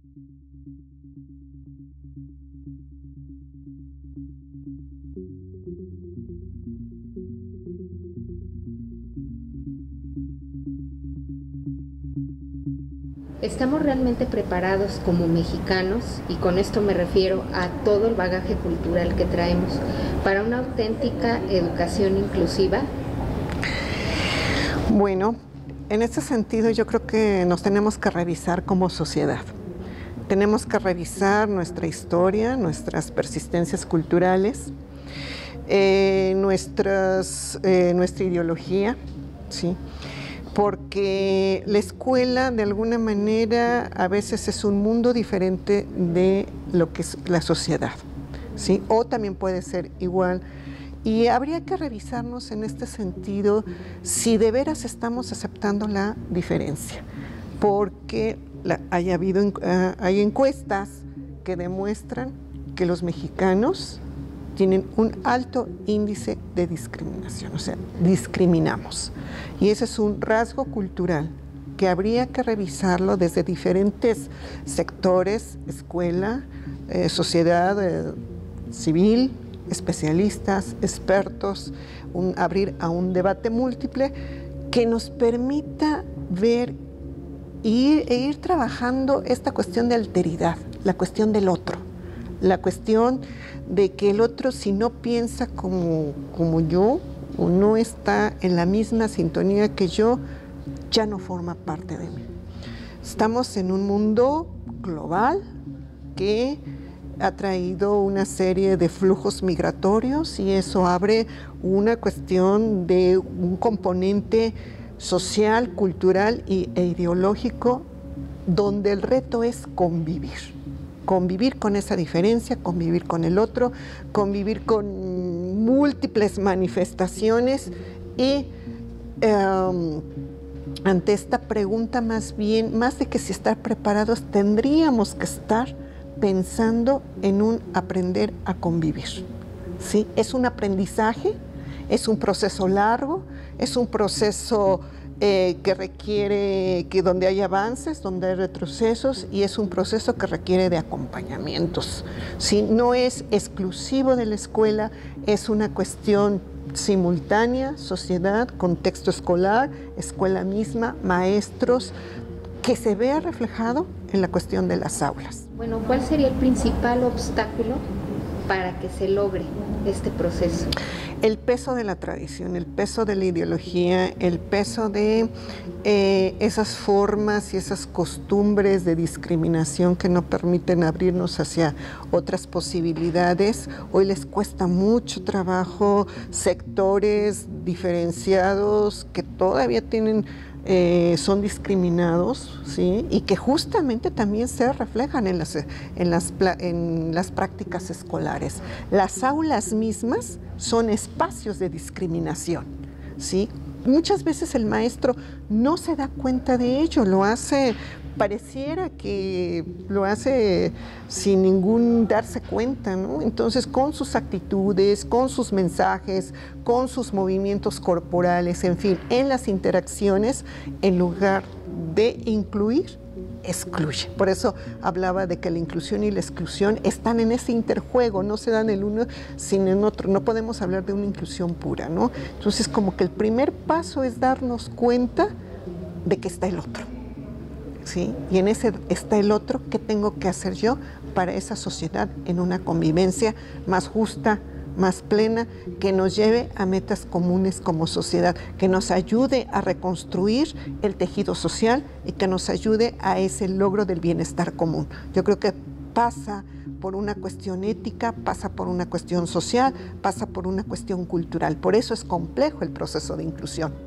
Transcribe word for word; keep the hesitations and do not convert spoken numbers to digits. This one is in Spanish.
¿Estamos realmente preparados como mexicanos, y con esto me refiero a todo el bagaje cultural que traemos, para una auténtica educación inclusiva? Bueno, en ese sentido yo creo que nos tenemos que revisar como sociedad. Tenemos que revisar nuestra historia, nuestras persistencias culturales, eh, nuestras, eh, nuestra ideología, ¿sí? Porque la escuela de alguna manera a veces es un mundo diferente de lo que es la sociedad, ¿sí? O también puede ser igual. Y habría que revisarnos en este sentido si de veras estamos aceptando la diferencia, porque la, hay, habido, uh, hay encuestas que demuestran que los mexicanos tienen un alto índice de discriminación, o sea, discriminamos. Y ese es un rasgo cultural que habría que revisarlo desde diferentes sectores, escuela, eh, sociedad eh, civil, especialistas, expertos, un, abrir a un debate múltiple que nos permita ver ir, e ir trabajando esta cuestión de alteridad, la cuestión del otro, la cuestión de que el otro, si no piensa como, como yo o no está en la misma sintonía que yo, ya no forma parte de mí. Estamos en un mundo global que ha traído una serie de flujos migratorios y eso abre una cuestión de un componente social, cultural y, e ideológico donde el reto es convivir. Convivir con esa diferencia, convivir con el otro, convivir con múltiples manifestaciones y eh, ante esta pregunta más bien, más de que si estar preparados, tendríamos que estar pensando en un aprender a convivir, ¿sí? Es un aprendizaje, es un proceso largo, es un proceso Eh, que requiere, que donde hay avances, donde hay retrocesos, y es un proceso que requiere de acompañamientos, ¿sí? No es exclusivo de la escuela, es una cuestión simultánea, sociedad, contexto escolar, escuela misma, maestros, que se vea reflejado en la cuestión de las aulas. Bueno, ¿cuál sería el principal obstáculo para que se logre este proceso? El peso de la tradición, el peso de la ideología, el peso de eh, esas formas y esas costumbres de discriminación que no permiten abrirnos hacia otras posibilidades. Hoy les cuesta mucho trabajo sectores diferenciados que todavía tienen Eh, son discriminados, ¿sí? Y que justamente también se reflejan en las, en, las, en las prácticas escolares. Las aulas mismas son espacios de discriminación, ¿sí? Muchas veces el maestro no se da cuenta de ello, lo hace, pareciera que lo hace sin ningún darse cuenta, ¿no? Entonces, con sus actitudes, con sus mensajes, con sus movimientos corporales, en fin, en las interacciones, en lugar de incluir, excluye. Por eso hablaba de que la inclusión y la exclusión están en ese interjuego, no se dan el uno sin el otro, no podemos hablar de una inclusión pura, ¿no? Entonces, como que el primer paso es darnos cuenta de que está el otro, ¿sí? Y en ese está el otro, ¿qué tengo que hacer yo para esa sociedad en una convivencia más justa, más plena, que nos lleve a metas comunes como sociedad, que nos ayude a reconstruir el tejido social y que nos ayude a ese logro del bienestar común? Yo creo que pasa por una cuestión ética, pasa por una cuestión social, pasa por una cuestión cultural. Por eso es complejo el proceso de inclusión.